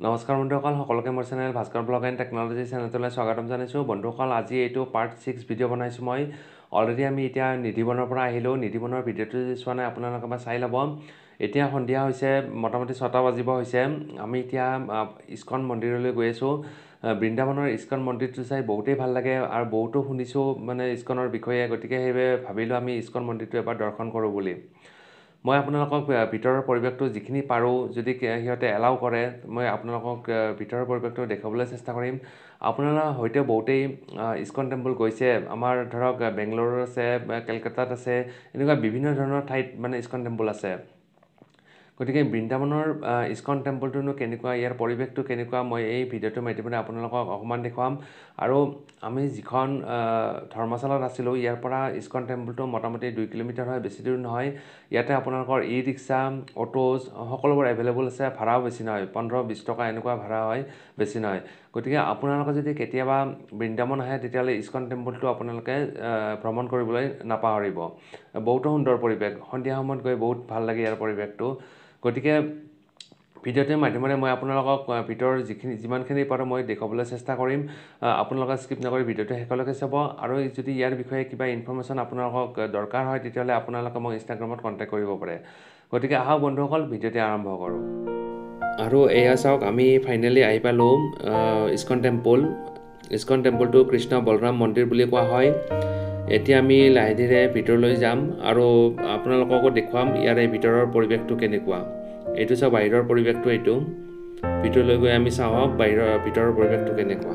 নমস্কাৰ বন্ধুসকল সকলোকে মোৰ channel Bhaskar blog and technology চেনেলটোলৈ স্বাগতম জনাইছোঁ বন্ধুসকল আজি এইটো পাৰ্ট 6 ভিডিঅ' বনাইছোঁ মই অলৰেডি আমি এতিয়া নিধিবনৰ পৰা আহিলোঁ নিধিবনৰ ভিডিঅ'টো চোৱা নাই আপোনালোকে বা চাই ল'ব এতিয়া সন্ধিয়া হৈছে মোটামুটি 6টা বাজিব হৈছে আমি এতিয়া ইস্কন মন্দিৰলৈ গৈ আছোঁ বৃন্দাবনৰ ইস্কন মন্দিৰটো চাই বহুতেই ভাল লাগে আৰু বহুতো শুনিছোঁ মানে ইস্কনৰ বিষয়ে গতিকে সেইবাবে ভাবিলোঁ আমি ইস্কন মন্দিৰটো এবাৰ দৰ্শন কৰোঁ বুলি মই আপোনালোকক ভিতৰৰ পৰিৱেশটো যিখিনি পাৰোঁ যদি সিহঁতে এলাউ কৰে মই আপোনালোকক ভিতৰৰ পৰিৱেশটো দেখাবলৈ চেষ্টা কৰিম আপোনালোকৰ হয়তো বহুতেই ইস্কন টেম্পল গৈছে আমাৰ ধৰক বেংগলোৰত আছে কলকাতাত আছে এনেকুৱা বিভিন্ন ধৰণৰ ঠাইত মানে ইস্কন টেম্পল আছে গতিকে বৃন্দাবনৰ ইস্কন টেম্পলটোনো কেনেকুৱা ইয়াৰ পৰিৱেশটো কেনেকুৱা মই এই ভিডিঅ'টোৰ মাধ্যমেৰে আপোনালোকক অকণমান দেখুৱাম আৰু আমি যিখন ধৰ্মশালাত আছিলোঁ ইয়াৰ পৰা ইস্কন টেম্পলটো মোটামুটি 2 কিলোমিটাৰ হয় বেছি দূৰ নহয় ইয়াতে আপোনালোকৰ ই ৰিক্সা অটোজ সকলোবোৰ এভেইলেবল আছে ভাড়াও বেছি নহয় 15-20 টকা এনেকুৱা ভাড়া হয় বেছি নহয় গতিকে আপোনালোকে যদি কেতিয়াবা বৃন্দাবন আহে তেতিয়াহ'লে ইস্কন টেম্পলটো আপোনালোকে ভ্ৰমণ কৰিবলৈ নাপাহৰিব বহুতো সুন্দৰ পৰিৱেশ সন্ধিয়া সময়ত গৈ বহুত ভাল লাগে ইয়াৰ পৰিৱেশটো গতিকে ভিডিঅ'টোৰ মাধ্যমেৰে মই আপোনালোকক ভিতৰৰ যিমানখিনি পাৰোঁ মই দেখাবলৈ চেষ্টা কৰিম আপোনালোকে স্কিপ নকৰি ভিডিঅ'টো শেষলৈকে চাব আৰু যদি ইয়াৰ বিষয়ে কিবা ইনফৰমেশ্যন আপোনালোকক দৰকাৰ হয় তেতিয়াহ'লে আপোনালোকে মোক ইনষ্টাগ্ৰামত কণ্টেক্ট কৰিব পাৰে গতিকে আহক বন্ধুসকল ভিডিঅ'টো আৰম্ভ কৰোঁ আৰু এয়া চাওক আমি ফাইনেলি আহি পালোঁ ইস্কন টেম্পলটো কৃষ্ণ বলৰাম মন্দিৰ বুলি কোৱা হয় এতিয়া আমি লাহে ধীৰে ভিতৰলৈ যাম আৰু আপোনালোককো দেখুৱাম ইয়াৰে ভিতৰৰ পৰিৱেশটো কেনেকুৱা এইটো চাওক বাহিৰৰ পৰিৱেশটো এইটো ভিতৰলৈ গৈ আমি চাওঁ ভিতৰৰ পৰিৱেশটো কেনেকুৱা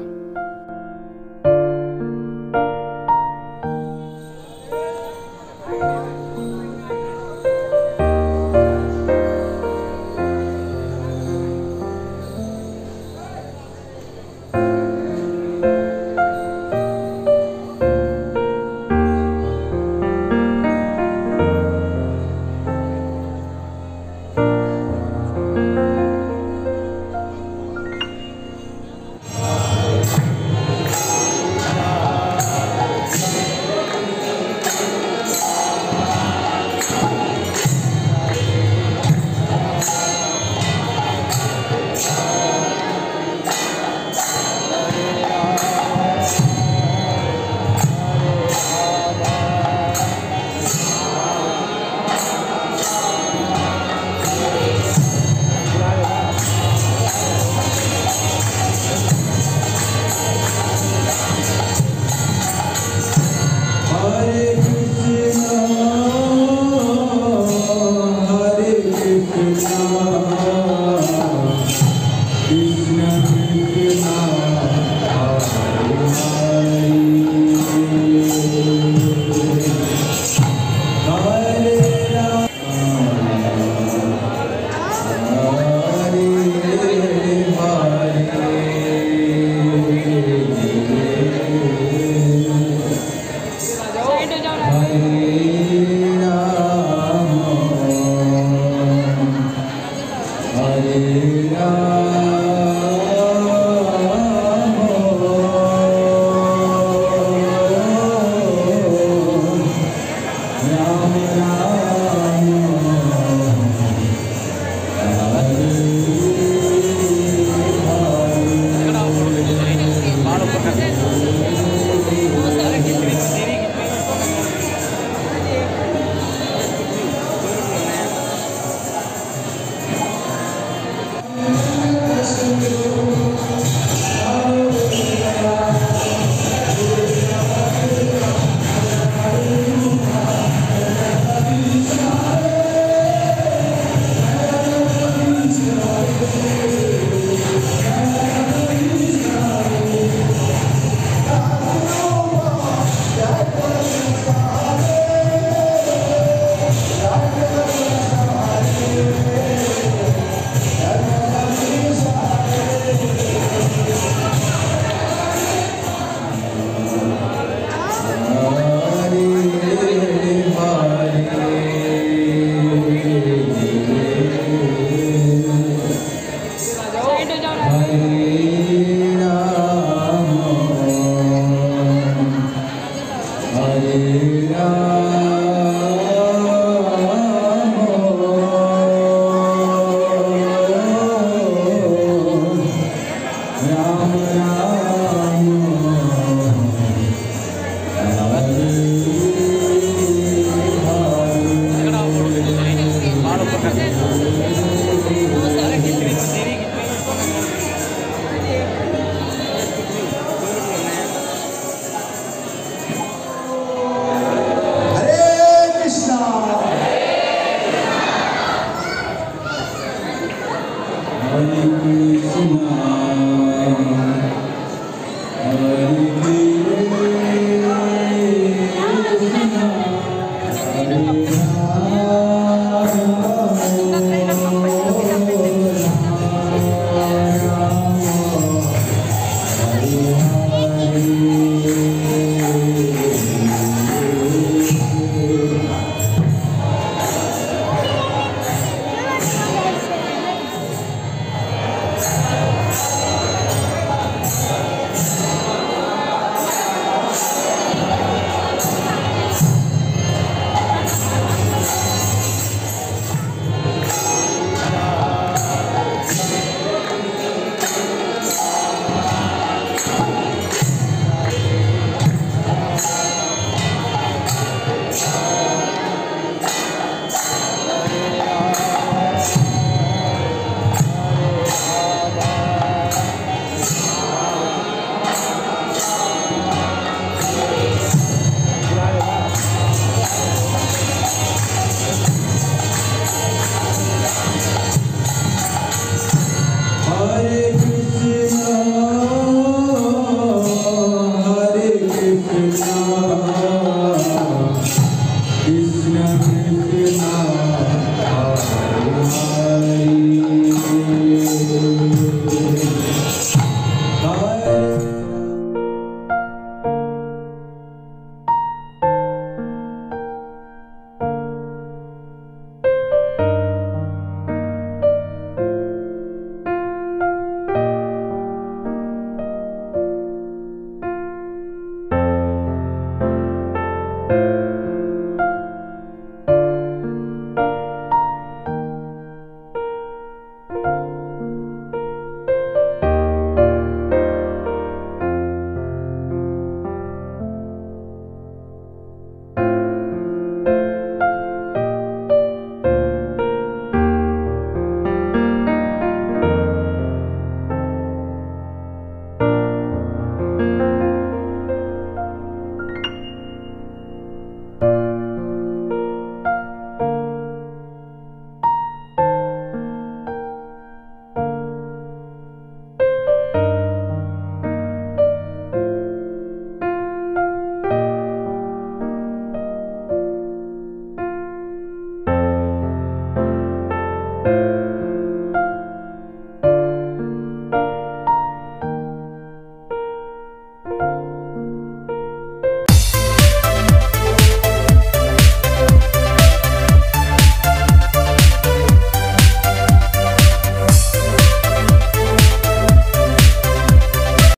Krishna